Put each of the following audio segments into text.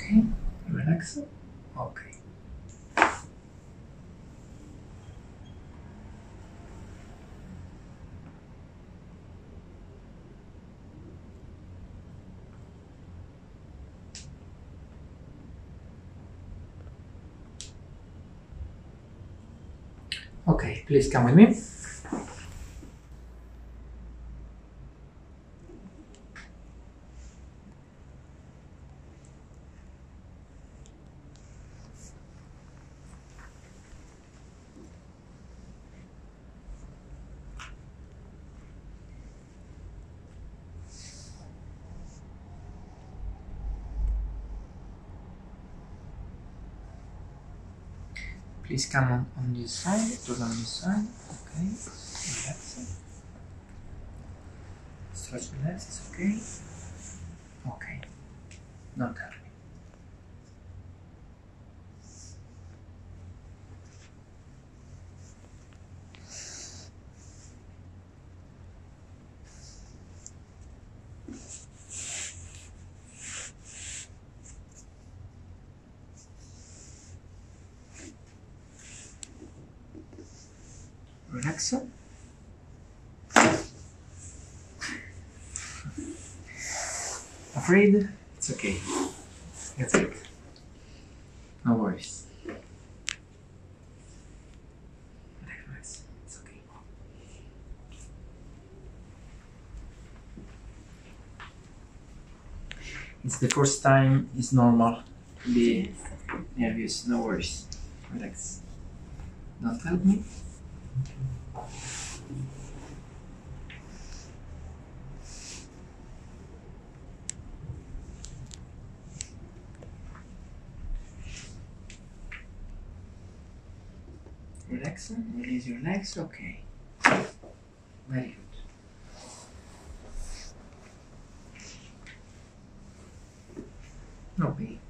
Okay, relax. Okay. Okay, please come with me. Please come on this side, put on this side. Okay, relax. Stretch the legs, it's okay. Okay, don't tell me. Relax. Afraid? It's okay. That's it. No worries. Relax. It's okay. It's the first time. It's normal to be nervous. No worries. Relax. Don't help me. Relax, release your legs, okay. Very good. No pain.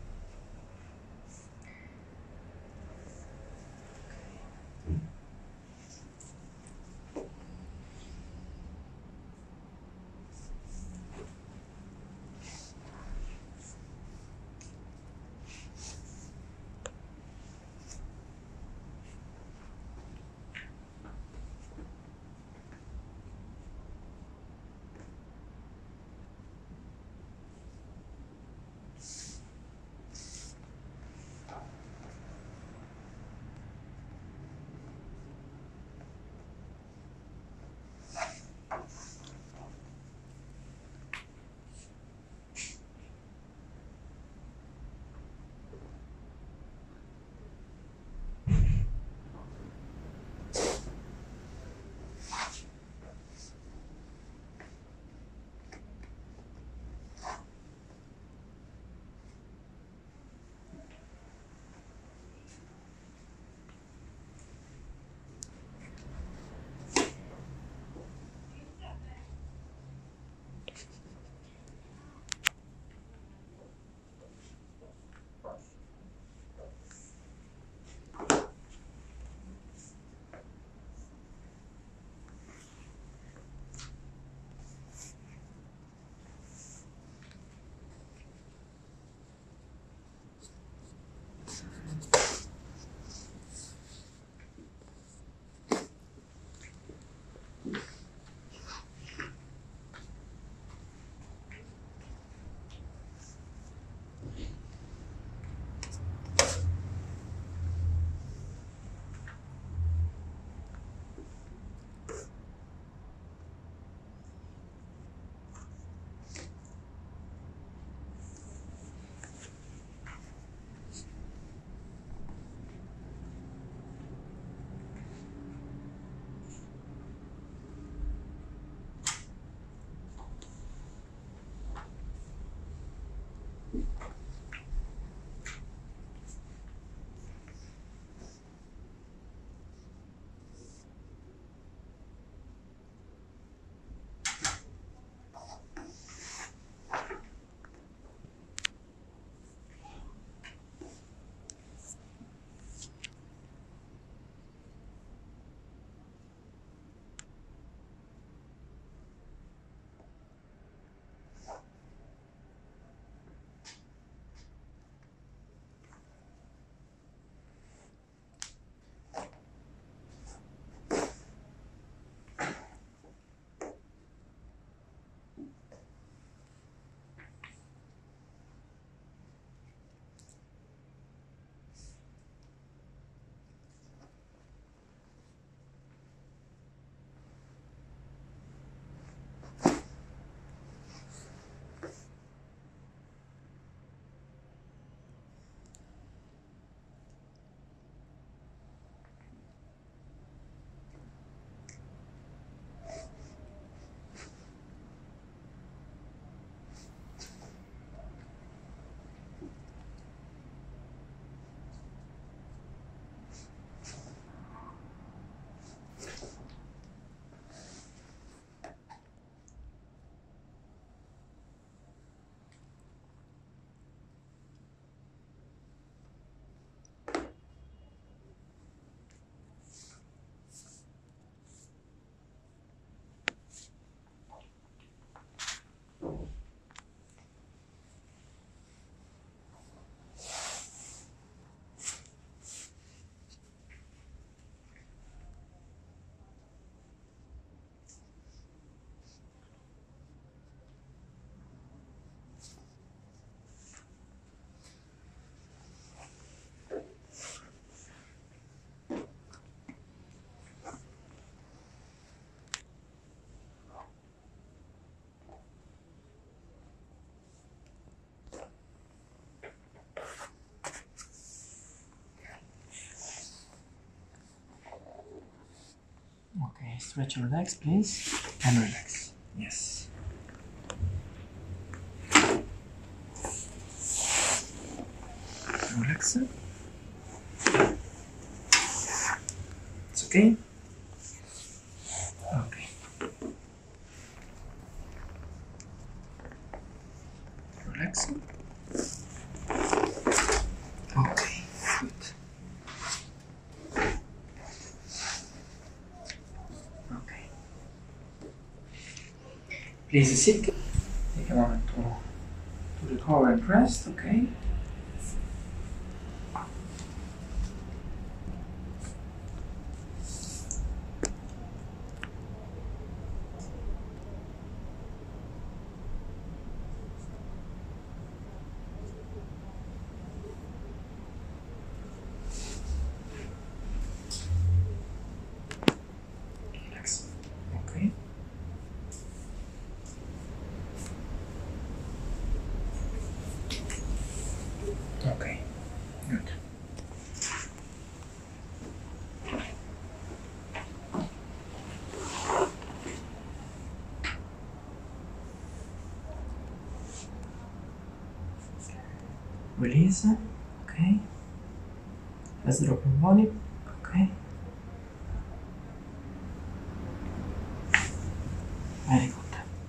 stretch your legs, please, and relax. Yes. Relax. It's okay? Okay. Relax. Okay, good. Okay. Please sit. Take a moment to recover and rest, okay? Relax. Okay. Okay, good. Release, okay. Let's drop your body, okay. Very good.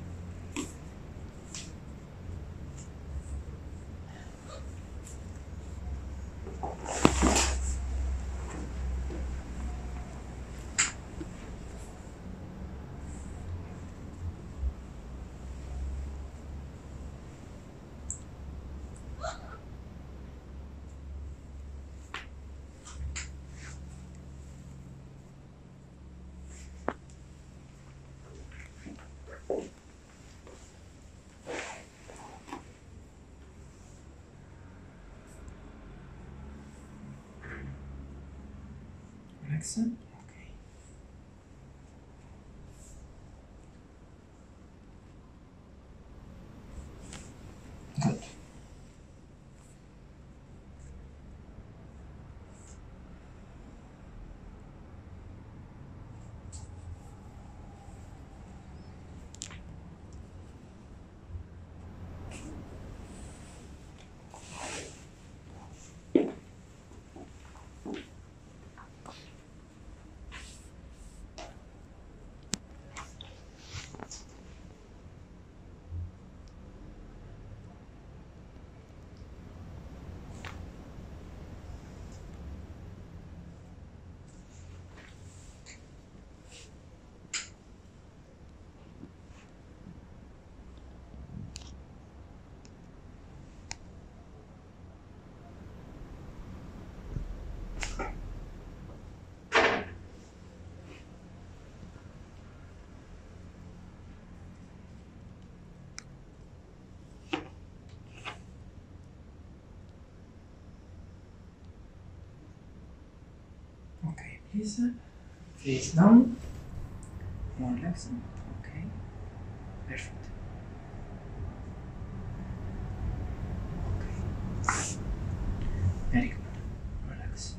Relax, okay. Good. Okay, please face down. More relax. Okay, perfect. Okay, very good. Relax.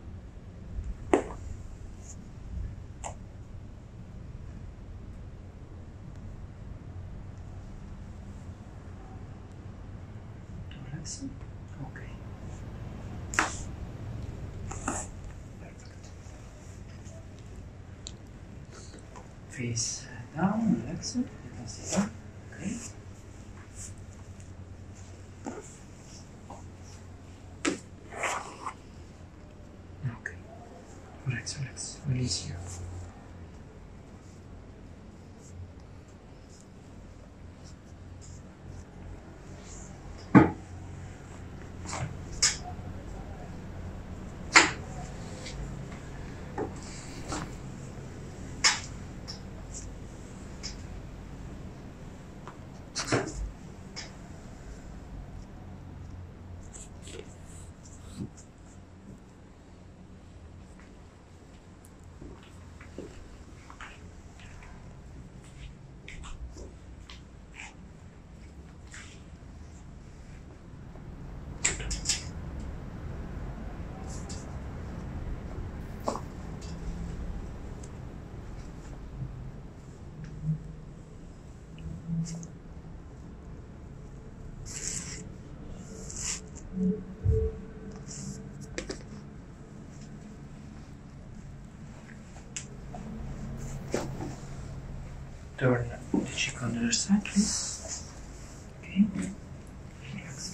Relax. Okay. Face down, relax it, you can sit down, okay? Okay, relax, release here. Turn the cheek on the other side, please. Okay. Relax.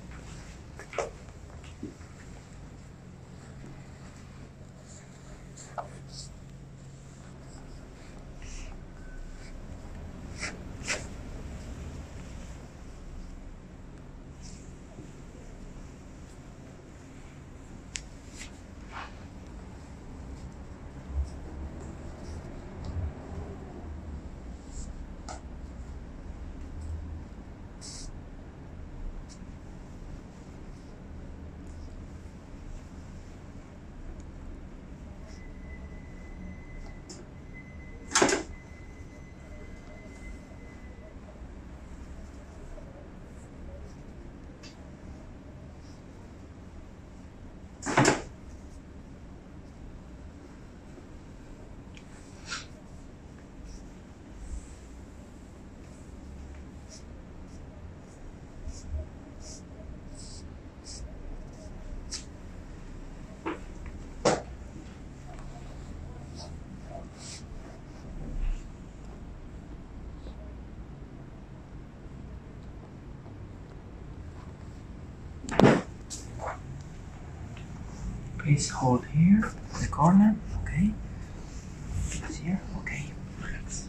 Please hold here, the corner, okay? It's here, okay, relax.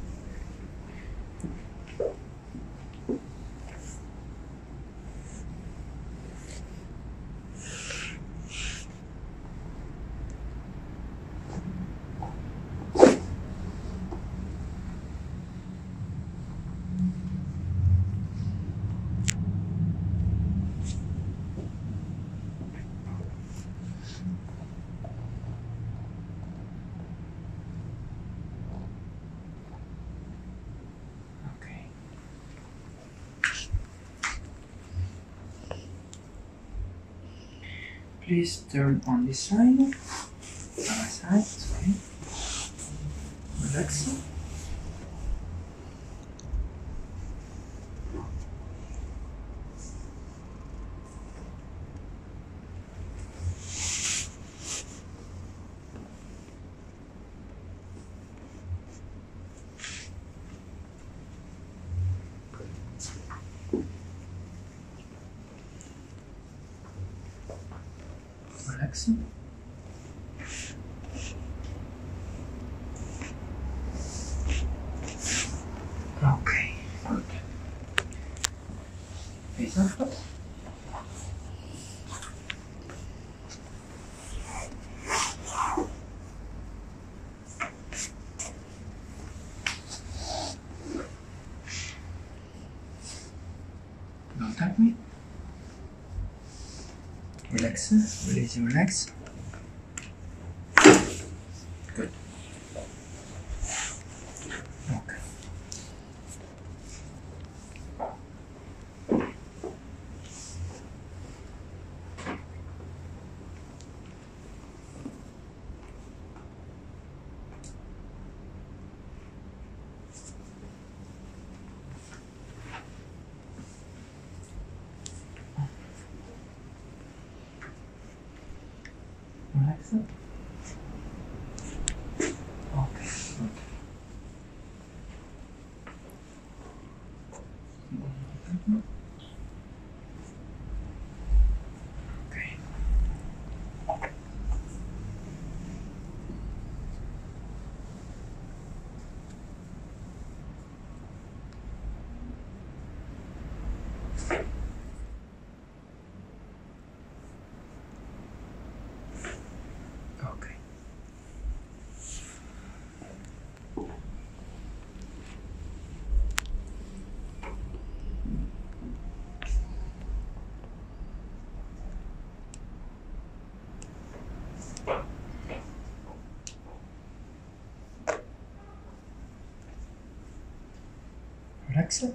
Please turn on this side, other side, okay. Relax. Relax. Okay, good. Face up. Don't tap me. Relax, release and relax. Good. Okay. Relax. Okay, good. Okay. Okay. Relax.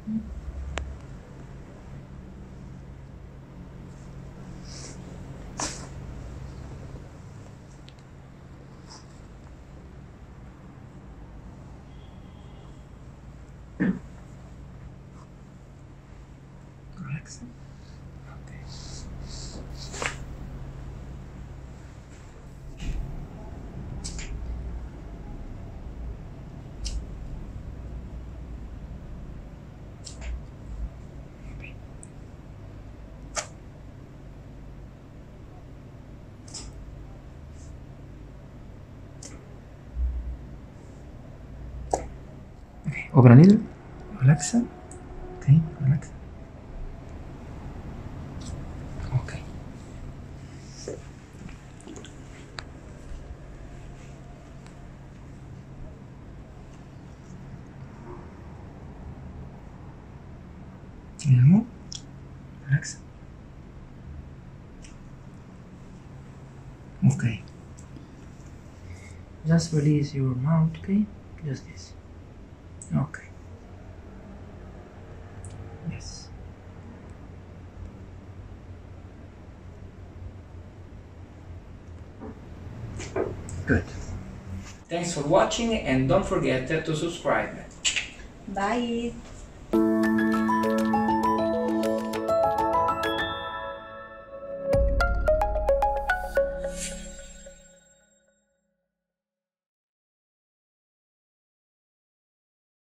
Relax. Okay. Okay, open a needle, relax. Okay, relax. Okay. A little more. Relax. Okay. Just release your mouth, okay? Just this. Okay. Yes. Good. Thanks for watching and don't forget to subscribe. Bye.